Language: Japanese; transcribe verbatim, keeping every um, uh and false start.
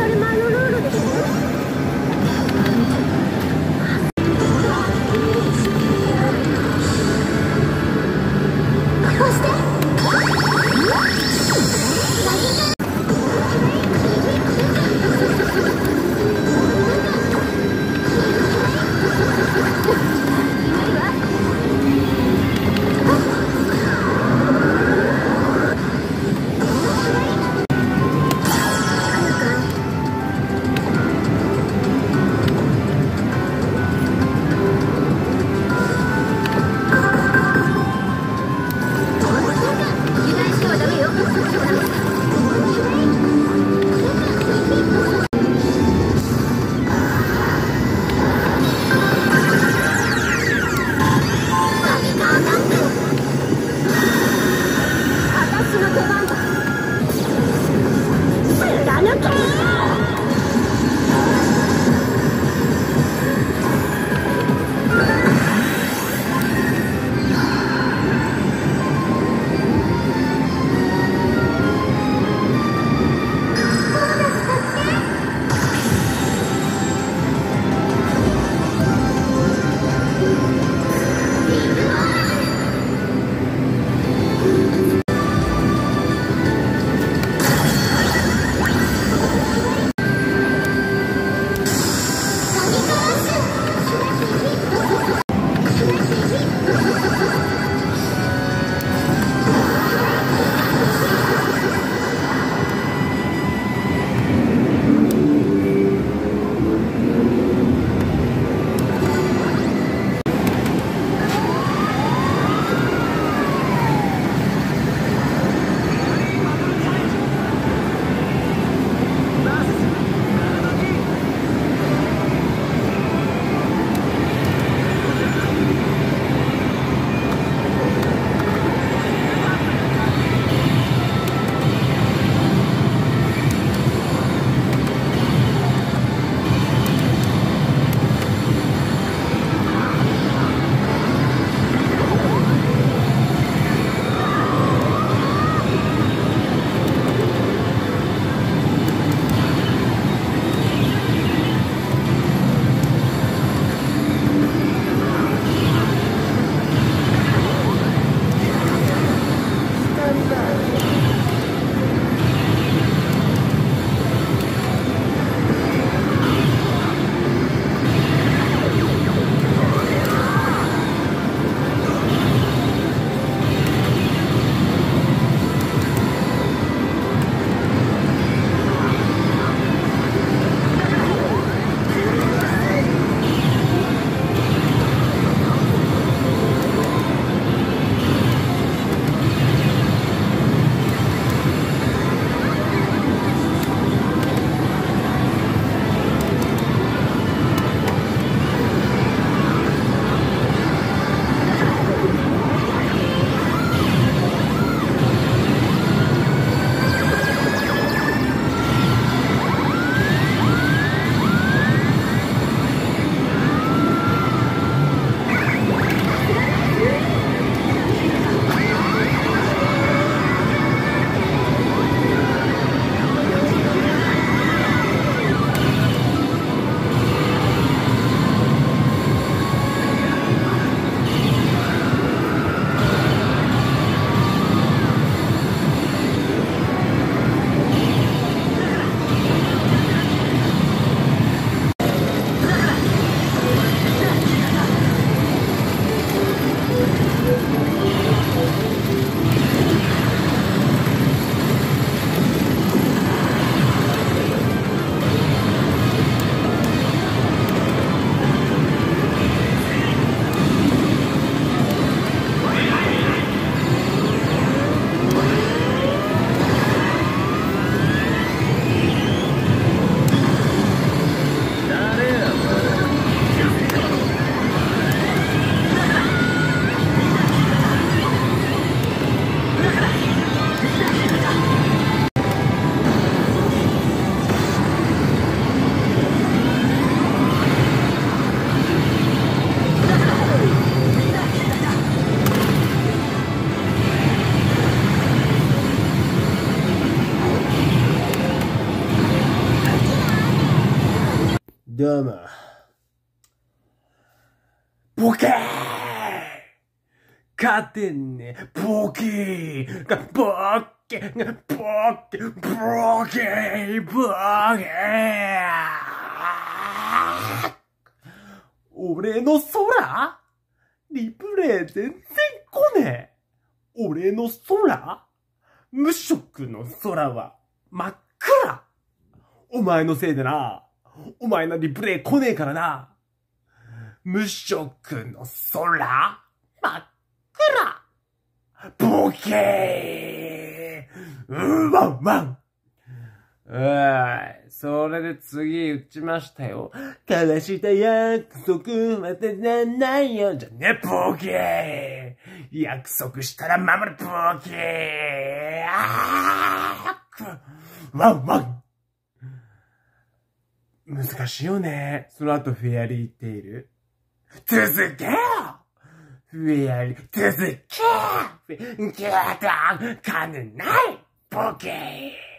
たり前のルールでしょ。こうして。 どうも。ボケー勝てんね。ボケーが、ボケーが、ボケー、ボケー、ボケー俺の空リプレイ全然来ねえ。俺の空無色の空は真っ暗。お前のせいでな。お前のリプレイ来ねえからな。無色の空真っ暗。ボケーうわんわん。うーい、それで次打ちましたよ。交わした約束またなんないよ。じゃね、ボケー約束したら守る、ボケーあーワンワン難しいよね。その後フェアリーテイル。続けよフェアリー、続けフェアリー、金ないボケー